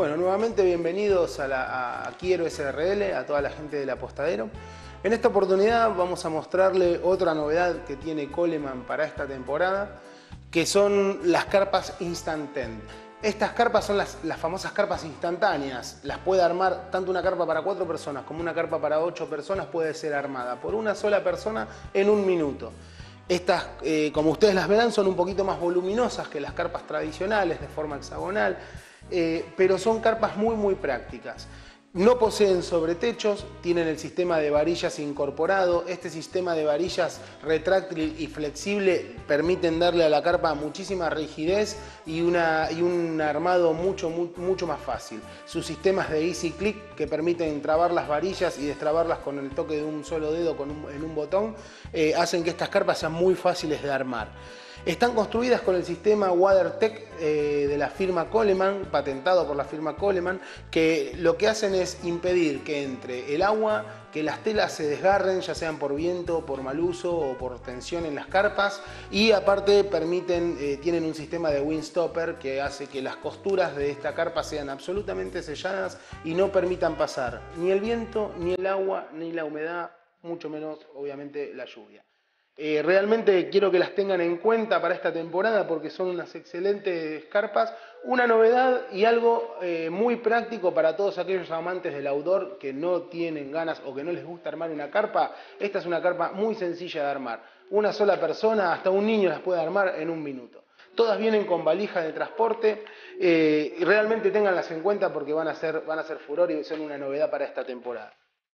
Bueno, nuevamente bienvenidos a Quiero SRL, a toda la gente del Apostadero. En esta oportunidad vamos a mostrarle otra novedad que tiene Coleman para esta temporada, que son las carpas Instant Tent. Estas carpas son las famosas carpas instantáneas. Las puede armar tanto una carpa para 4 personas como una carpa para 8 personas, puede ser armada por una sola persona en 1 minuto. Estas, como ustedes las verán, son un poquito más voluminosas que las carpas tradicionales de forma hexagonal, pero son carpas muy prácticas. No poseen sobretechos, tienen el sistema de varillas incorporado. Este sistema de varillas retráctil y flexible permiten darle a la carpa muchísima rigidez y un armado mucho más fácil. Sus sistemas de Easy Click, que permiten trabar las varillas y destrabarlas con el toque de un solo dedo en un botón, hacen que estas carpas sean muy fáciles de armar. Están construidas con el sistema WeatherTech de la firma Coleman, patentado por la firma Coleman, que lo que hacen es impedir que entre el agua, que las telas se desgarren, ya sean por viento, por mal uso o por tensión en las carpas, y aparte tienen un sistema de windstopper que hace que las costuras de esta carpa sean absolutamente selladas y no permitan pasar ni el viento, ni el agua, ni la humedad, mucho menos obviamente la lluvia. Realmente quiero que las tengan en cuenta para esta temporada porque son unas excelentes carpas, una novedad y algo muy práctico para todos aquellos amantes del outdoor que no tienen ganas o que no les gusta armar una carpa. Esta es una carpa muy sencilla de armar, una sola persona, hasta un niño las puede armar en 1 minuto. Todas vienen con valija de transporte, y realmente ténganlas en cuenta porque van a ser furor y son una novedad para esta temporada.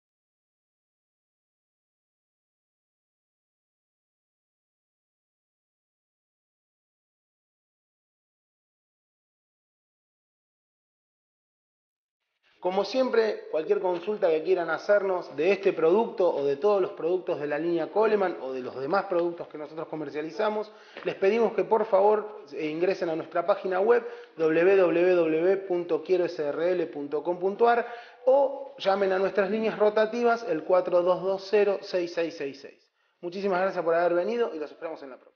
Como siempre, cualquier consulta que quieran hacernos de este producto o de todos los productos de la línea Coleman o de los demás productos que nosotros comercializamos, les pedimos que por favor ingresen a nuestra página web www.quierosrl.com.ar o llamen a nuestras líneas rotativas el 4220-6666. Muchísimas gracias por haber venido y los esperamos en la próxima.